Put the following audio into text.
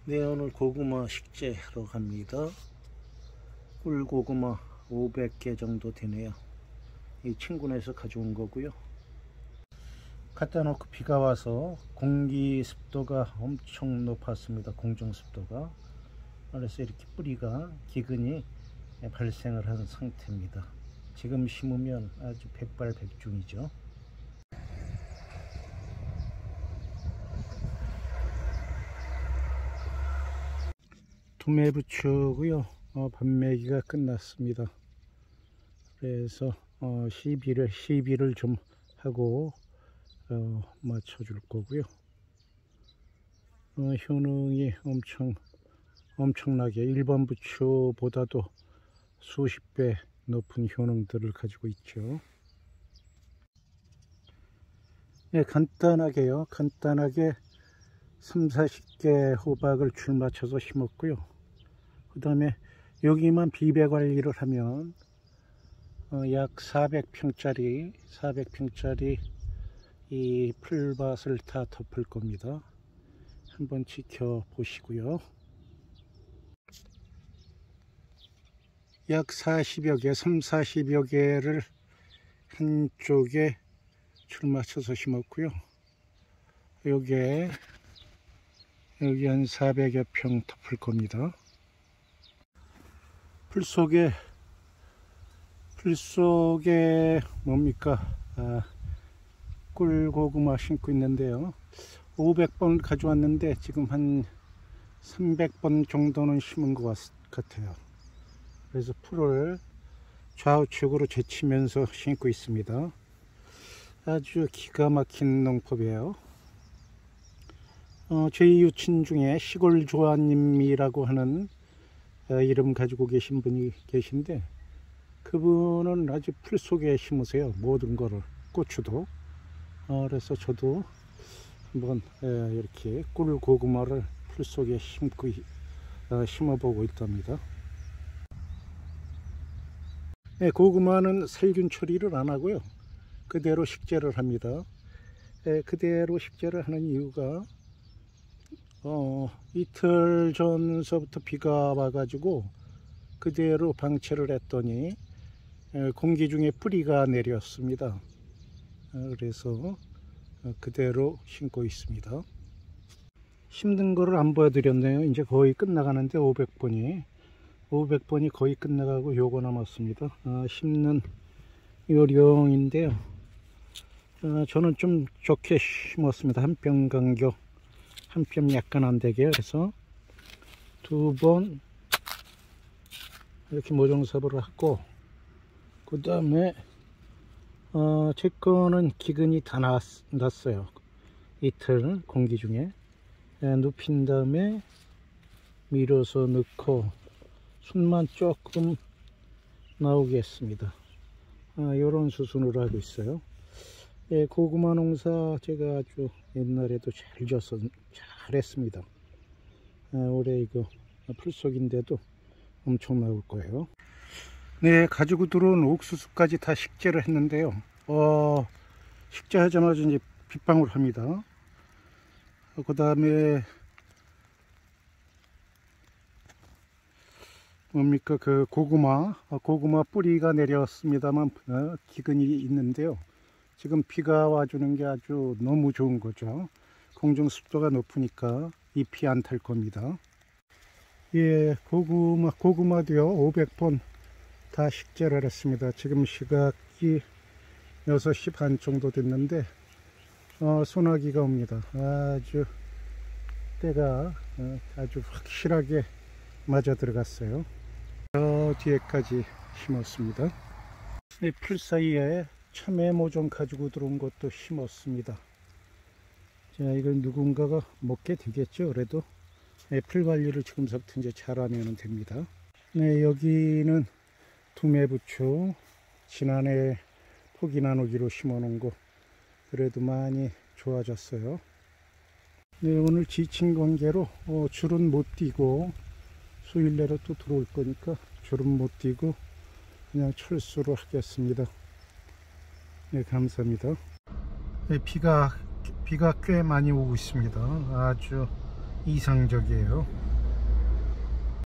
네, 오늘 고구마 식재하러 갑니다. 꿀고구마 500개 정도 되네요. 이 친구네에서 가져온 거고요. 갖다 놓고 비가 와서 공기 습도가 엄청 높았습니다. 공중 습도가. 그래서 이렇게 뿌리가 기근이 발생을 한 상태입니다. 지금 심으면 아주 백발백중이죠. 투매 부추고요. 반매기가 끝났습니다. 그래서 시비를 좀 하고 맞춰줄 거고요. 효능이 엄청나게 일반 부추보다도 수십 배 높은 효능들을 가지고 있죠. 네, 간단하게 30-40개 호박을 줄 맞춰서 심었고요. 그 다음에 여기만 비배 관리를 하면 약 400평짜리 이 풀밭을 다 덮을 겁니다. 한번 지켜보시고요. 약 40여 개, 30-40여 개를 한쪽에 줄 맞춰서 심었고요. 여기 한 400여 평 덮을 겁니다. 풀 속에 뭡니까? 꿀고구마 심고 있는데요. 500번 가져왔는데 지금 한 300번 정도는 심은 것 같아요. 그래서 풀을 좌우측으로 제치면서 심고 있습니다. 아주 기가 막힌 농법이에요. 제 이웃친 중에 시골조아님이라고 하는 이름 가지고 계신 분이 계신데, 그분은 아주 풀 속에 심으세요. 모든 거를, 고추도. 그래서 저도 한번 이렇게 꿀고구마를 풀 속에 심어보고 있답니다. 네, 고구마는 살균 처리를 안 하고요. 그대로 식재를 합니다. 그대로 식재를 하는 이유가 이틀 전서부터 비가 와가지고 그대로 방치를 했더니 공기 중에 뿌리가 내렸습니다. 그래서 그대로 심고 있습니다. 심는 거를 안 보여드렸네요. 이제 거의 끝나가는데 500번이 거의 끝나가고 요거 남았습니다. 심는 요령인데요. 저는 좀 좋게 심었습니다. 한 뼘 간격, 한 뼘 약간 안 되게. 그래서 2번 이렇게 모종삽으로 하고, 그 다음에 제 거는 기근이 다 났어요. 이틀 공기 중에 눕힌 다음에 밀어서 넣고 순만 조금 나오게 했습니다. 이런 수순으로 하고 있어요. 고구마 농사 제가 아주 옛날에도 잘했습니다. 올해 이거 풀속인데도 엄청 나올 거예요. 네, 가지고 들어온 옥수수까지 다 식재를 했는데요. 식재하자마자 이제 빗방울 합니다. 그 다음에 뭡니까, 그 고구마 뿌리가 내렸습니다만 기근이 있는데요. 지금 비가 와주는 게 아주 너무 좋은 거죠. 공중 습도가 높으니까 잎이 안 탈 겁니다. 예, 고구마도요 500번 다 식재를 했습니다. 지금 시각이 6시 반 정도 됐는데 소나기가 옵니다. 아주 때가 아주 확실하게 맞아 들어갔어요. 저 뒤에까지 심었습니다. 이 풀 사이에 참외 모종 가지고 들어온 것도 심었습니다. 자, 이걸 누군가가 먹게 되겠죠. 그래도 풀 관리를 지금부터 이제 잘하면 됩니다. 네, 여기는 두매부추 지난해 포기 나누기로 심어 놓은 거 그래도 많이 좋아졌어요. 네, 오늘 지친 관계로 줄은 못 띄고 수요일 내로 또 들어올 거니까 줄은 못 띄고 그냥 철수로 하겠습니다. 네, 감사합니다. 네, 비가 꽤 많이 오고 있습니다. 아주 이상적이에요.